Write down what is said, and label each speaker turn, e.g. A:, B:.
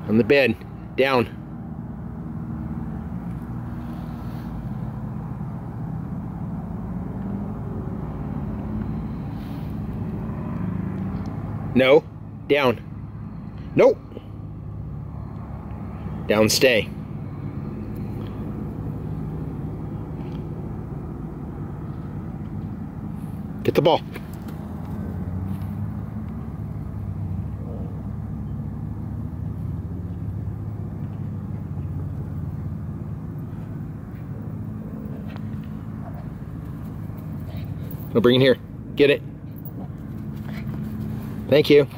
A: On the bed. Down. No. Down. Nope. Down, stay. Get the ball. No, bring it here. Get it. Thank you.